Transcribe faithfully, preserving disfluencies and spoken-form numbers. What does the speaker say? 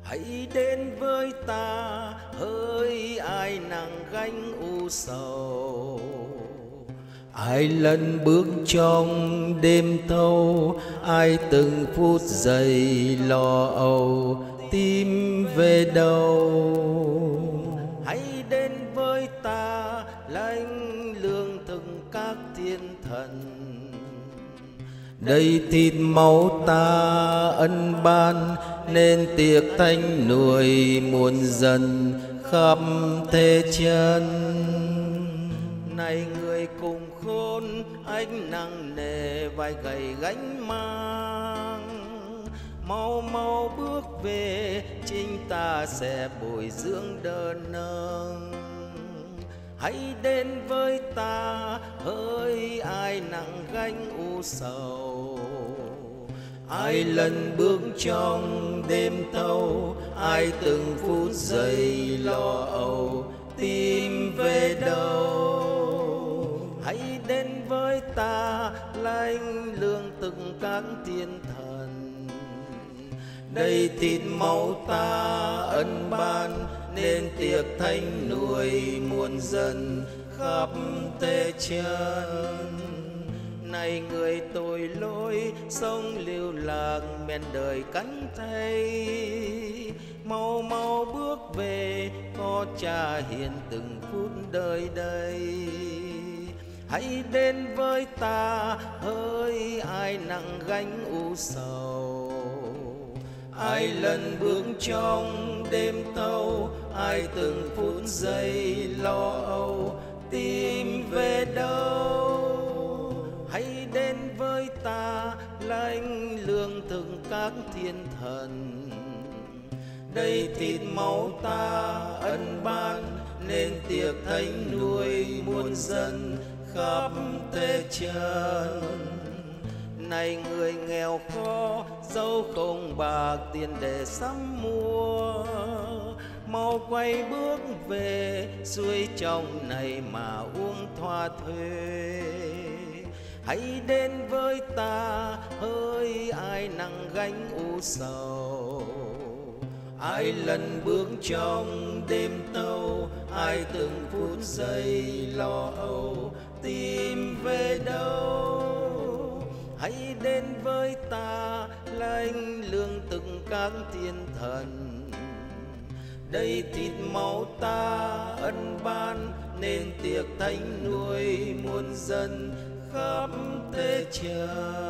Hãy đến với ta hỡi ai nặng gánh u sầu. Ai lần bước trong đêm thâu, ai từng phút giây lo âu, tìm về đâu. Hãy đến với ta lãnh lương thực các thiên thần. Đây thịt máu ta ân ban, nên tiệc thánh nuôi muôn dân khắp thế chân. Này người cùng khôn, anh nặng nề vai gầy gánh mang, mau mau bước về, chính ta sẽ bồi dưỡng đỡ nâng. Hãy đến với ta hỡi ai nặng gánh u sầu. Ai lần bước trong đêm thâu, ai từng phút giây lo âu, tìm về đâu. Hãy đến với ta lãnh lương từng các thiên thần. Đây thịt máu ta ân ban, nên tiệc thánh nuôi muôn dân khắp thế chân. Này người tội lỗi sống lưu lạc men đời cánh thay, mau mau bước về, có Cha hiền từng phút đời đây. Hãy đến với ta hỡi ai nặng gánh u sầu. Ai lần bước trong đêm thâu, ai từng phút giây lo âu, tìm về đâu. Hãy đến với ta lãnh lương thực các thiên thần. Đây thịt máu ta ân ban, nên tiệc thánh nuôi muôn dân khắp thế chân. Này người nghèo khó, dẫu không bạc tiền để sắm mua, mau quay bước về, suối trong này mà uống thoa thuê. Hãy đến với ta hỡi ai nặng gánh u sầu. Ai lần bước trong đêm thâu, ai từng phút giây lo âu, tìm về đâu. Hãy đến với ta lãnh lương từng các thiên thần. Đây thịt máu ta ân ban, nên tiệc thánh nuôi muôn dân khắp thế chân.